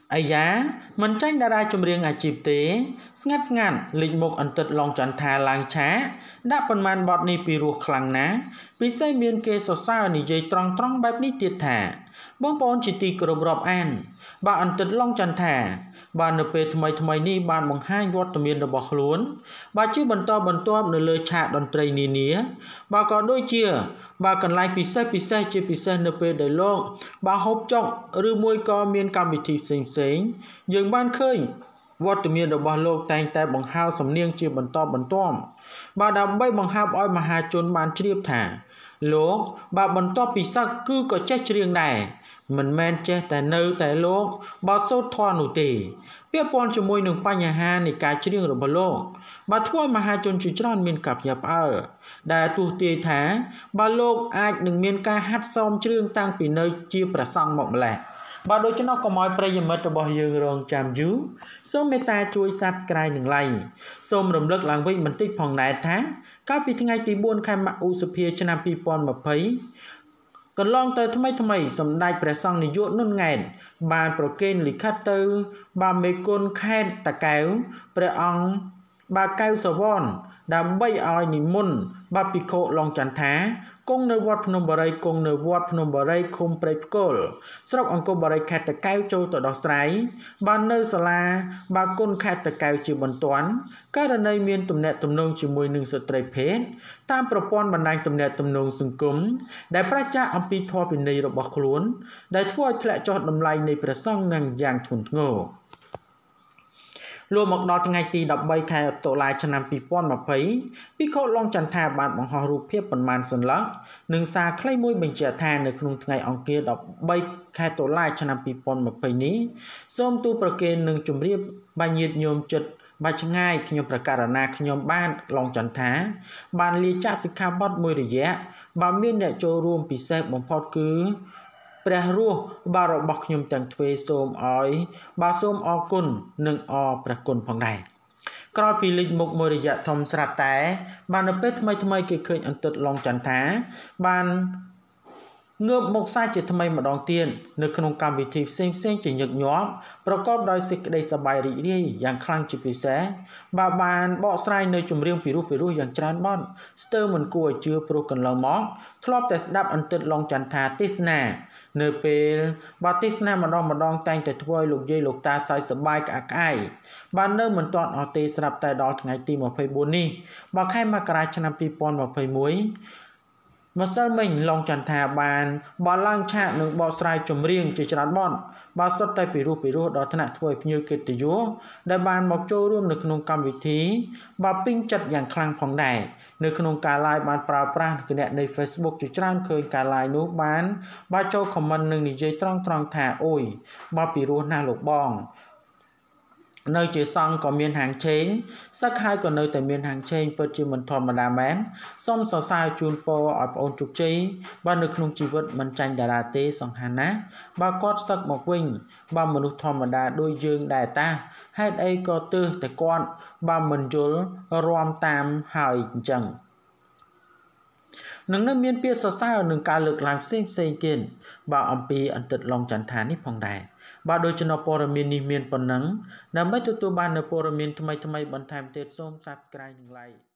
អាយ៉ាមិនចាញ់តារាចម្រៀងអាជីពទេស្ងាត់លេចមុខអន្តិតឡុងចន្ទថាឡើងឆាដាក់ប៉ុន្មានបទនេះពីរោះខ្លាំងណាស់ពិសេសមានគេសរសើរនិយាយត្រង់បែបនេះទៀតថាបងប្អូនជាទីគោរពរាប់អានបាទអន្តិតឡុងចន្ទថាបាទនៅពេលថ្មីនេះបានបង្ហាញវត្តមានរបស់ខ្លួនបាទជាបន្តបន្ទាប់នៅលើឆាកតន្ត្រីនានាបាទក៏ដូចជាបាទកន្លែងពិសេសជាពិសេសនៅពេលដែលលោកបាទហូបចុកឬមួយក៏មានកម្មវិធីផ្សេងយើងបានឃើញវត្តមានរបស់លោកតែងតែបង្ហើរសំនៀងជាបន្តបន្ទាប់បាទដើម្បីបង្ហើបឲ្យមហាជនបានជ្រាបថាលោកបាទបន្ទាប់ពីសឹកគឺក៏ចេះច្រៀងដែរមិនមែនចេះតែនៅតែលោកបើសូត្រធម៌នោះទេពាក់ព័ន្ធជាមួយនឹងបញ្ហានៃការច្រៀងរបស់លោកបាទធ្វើឲ្យមហាជនជាច្រើនមានការភ្ញាក់ផ្អើលដែលទស្សន៍ទាយថាបើលោកអាចនឹងមានការហាត់សមច្រៀងតាំងពីនៅជាព្រះសង្ឃមកម្ល៉េះបាទដូច្នោះកុំឲ្យប្រិយមិត្តរបស់យើងរងចាំយូរសូមមេត្តាជួយ Subscribe និង Like សូមរំលឹកឡើងវិញបន្តិចផងដែរថាកាលពីថ្ងៃទី4ខែឧសភាឆ្នាំ2020កន្លងទៅថ្មីសម្ដេចព្រះសង្ឃនាយកនុនង៉ែតបានប្រគេនលិខិតទៅបាទមេគុណខេត្តតាកែវព្រះអង្គបាទកែវសវណ្ណដើម្បីឲ្យនិមន្តបាទភិក្ខុឡុងចន្ទថាគង់នៅវត្តភ្នំបរិយឃុំព្រៃផ្គលស្រុកអង្គរបរិយខេត្តតាកែវចូលទៅដោះស្រាយបាននៅសាលាបាទគុណខេត្តតាកែវជាបន្ទាន់ករណីមានទំនាក់ទំនងជាមួយនឹងស្ត្រីភេទតាមប្រព័ន្ធបណ្ដាញទំនាក់ទំនងសង្គមដែលប្រឆាំងអំពីធម៌វិន័យរបស់ខ្លួនដែលធ្វើឲ្យធ្លាក់ចុះតម្លៃនៃព្រះសង្ឃនឹងយ៉ាងធ្ងន់ធ្ងរលោកមកដល់ថ្ងៃទី13ខែតុលាឆ្នាំ2020ភិក្ខុឡុងចន្ទថាបានបង្ហោះរូបភាពប៉ុន្មានសន្លឹកនិងសារខ្លីមួយបញ្ជាក់ថានៅក្នុងថ្ងៃអង្គារ13ខែតុលាឆ្នាំ2020នេះសូមទូលប្រគេននឹងជម្រាបបញ្ញត្តិញោមចិត្តបាច់ឆ្ងាយខ្ញុំប្រកាសណាខ្ញុំបានឡុងចន្ទថាបានលាចាកសិក្ខាបទមួយរយៈបើមានអ្នកចូលរួមពិសេសបំផុតគឺព្រះរស់បាទរបស់ខ្ញុំទាំងទ្វេសូមអរគុណនិងអរព្រះគុណផងដែរក្រោយពីលេចមុខមួយរយៈធំស្រាប់តែបាននៅពេលថ្មីគេឃើញអន្តិតឡុងចន្ទថាបានងើបមកសាជាថ្មីម្ដងទៀតនៅក្នុងកម្មវិធីផ្សេងជាញឹកញាប់ប្រកបដោយសេចក្តីសប្បាយរីករាយយ៉ាងខ្លាំងជាពិសេសបានបកស្រាយនៅចម្រៀងពីរោះយ៉ាងច្រើនបទស្ទើរមិនគួរឲ្យជឿព្រោះកន្លងមកធ្លាប់តែស្ដាប់អន្តិតឡុងចន្ទថាទេសនានៅពេលទេសនាម្ដងតែងតែធ្វើឲ្យលោកយាយលោកតាសើចសប្បាយក្អាកក្អាយបាននៅមិនទាន់អស់ទេស្រាប់តែដល់ថ្ងៃទី24នេះខែមករាឆ្នាំ2021ម្សិលមិញឡុងចន្ទថាបានឡើងឆាកនឹងបកស្រាយចម្រៀងជាច្រើនបទបាទសុទ្ធតែពីរោះដល់ថ្នាក់ធ្វើឲ្យភ្ញៀវកិត្តិយសដែលបានមកចូលរួមនៅក្នុងកម្មវិធីបាទពេញចិត្តយ៉ាងខ្លាំងផងដែរនៅក្នុងការ live បានប្រើប្រាស់គណនី Facebook ជាច្រើនឃើញការ live នោះបានចូល comment នឹងនិយាយត្រង់ថាអូយបាទពីរោះណាស់លោកបងនៅជាសង្ឃក៏មានហាងឆេងសឹកហើយក៏នៅតែមានហាងឆេងពិតជាមិនធម្មតាមែនសូមសរសើរជូនពរឲ្យបងអូនជោគជ័យបាទនៅក្នុងជីវិតមិនចាញ់តារាទេសង្ឃាណាបាទគាត់សឹកមកវិញបាទមនុស្សធម្មតាដូចយើងដែរតាហេតុអីក៏ទើសតែគាត់បាទមិនយល់រាំតាមហើយអញ្ចឹងនឹងនៅមានពាក្យសរសើរនឹងការលើកឡើងផ្សេងទៀតបាទអំពីអន្តិតឡុងចន្ទថានេះផងដែរបាទដោយចំណព័ត៌មាននេះមានប៉ុណ្ណឹងដើម្បីទទួលបាននូវព័ត៌មានថ្មីបន្ថែមទៀតសូម Subscribe និង Like